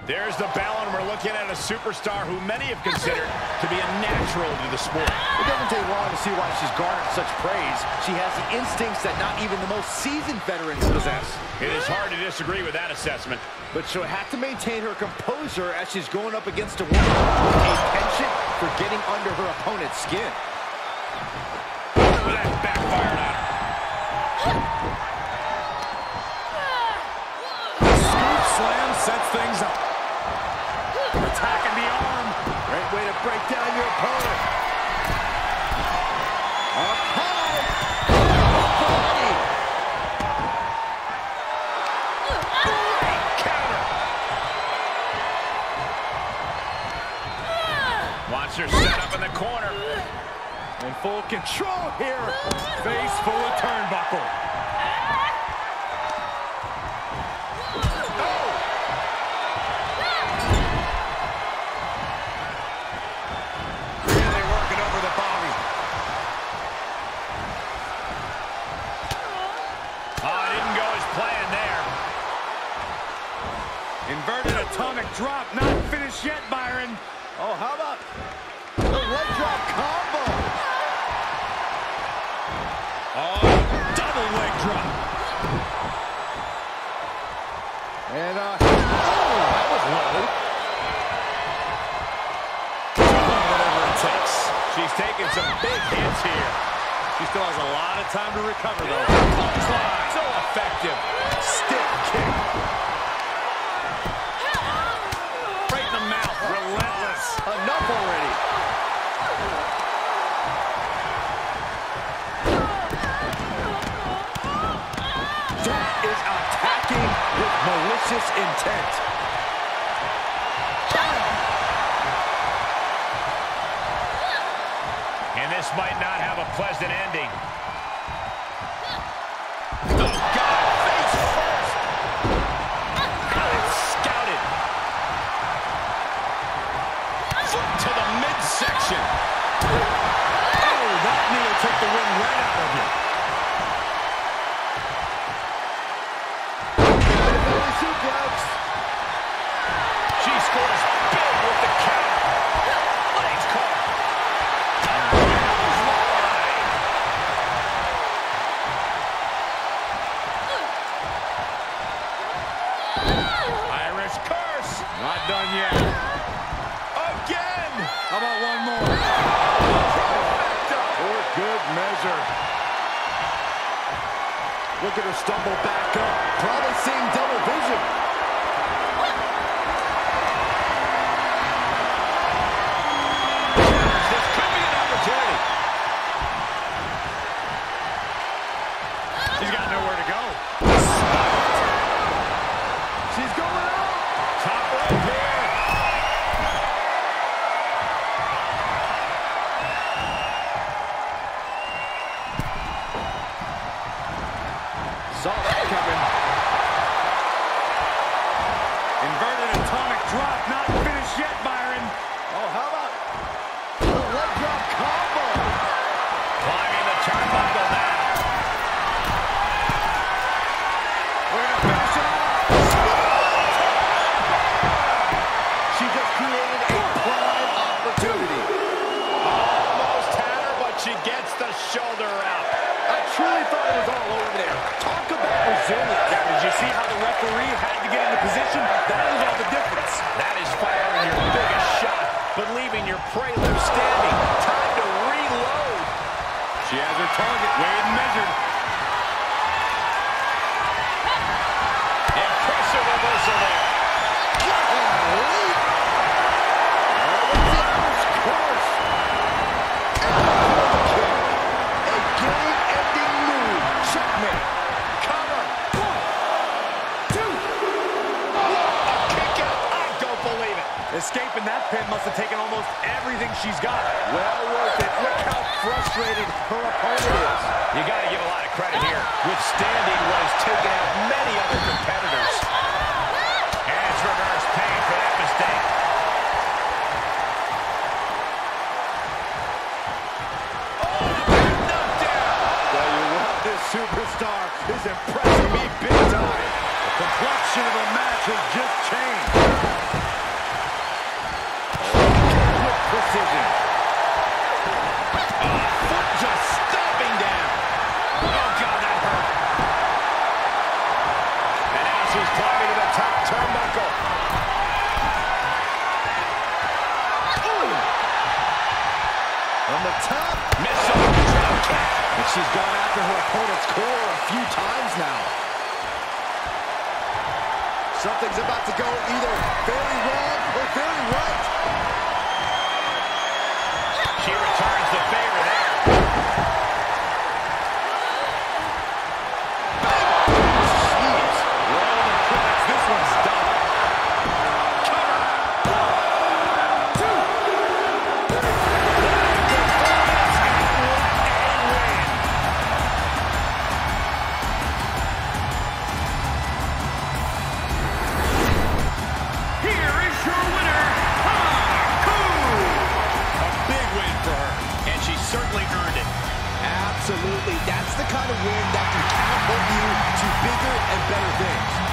There's the bell, and we're looking at a superstar who many have considered to be a natural to the sport. It doesn't take long to see why she's garnered such praise. She has the instincts that not even the most seasoned veterans possess. It is hard to disagree with that assessment. But she'll have to maintain her composure as she's going up against a woman with a penchant for getting under her opponent's skin. That backfired on her. Scoop slam sets things up. Attacking the arm. Great way to break down your opponent. Up high. Counter. Wants her set up in the corner. In full control here. Face full of turnbuckle. Inverted atomic drop, not finished yet, Byron. Oh, how about the leg drop combo? Oh, double leg drop. And, oh, that was low. Whatever it takes. She's taking some big hits here. She still has a lot of time to recover, though. So effective. Stiff kick. Relentless. Enough already. That is attacking with malicious intent. And this might not have a pleasant ending. Oh, God, face first. Got it scouted. To the midsection. Oh, that knee will take the wind right out of you. Suplex. She scores big with the counter. Legs caught. Irish curse. Not done yet. Again. How about one more? For good measure. Look at her stumble back up. Probably seeing double vision. This could be an opportunity. She's got nowhere to go. She's going out. Top rope here. Saw that coming. Inverted atomic drop, not finished yet, Byron. Oh, how about the leg drop combo? Climbing the turnbuckle now. We're going to finish it off. She just created a prime opportunity. Almost had her, but she gets the shoulder out. I truly thought it was all over there. Talk about resilience. Yeah, did you see how the referee had to get into position? That was all the difference. That is firing your biggest shot, but leaving your prelude standing. Time to reload. She has her target weighed and measured. Impressive reversal there. Escaping that pin must have taken almost everything she's got. Well worth it. Look how frustrated her opponent is. You got to give a lot of credit here. Withstanding what has taken out many other competitors. And it's reverse pain for that mistake. Tell you what, this superstar is impressing me big time. The complexion of the match has just changed. she's climbing to the top turnbuckle. Ooh. From the top. Missile drop kick. And she's gone after her opponent's core a few times now. Something's about to go either very wrong or very right. She returns the favor there. Jeez. Well, the critics, this one's done. Cover. 1, 2, 3. Performance and a win. Here is your winner, Haru. A big win for her, and she certainly earned it. Absolutely. That's the kind of win that can catapult you to bigger and better things.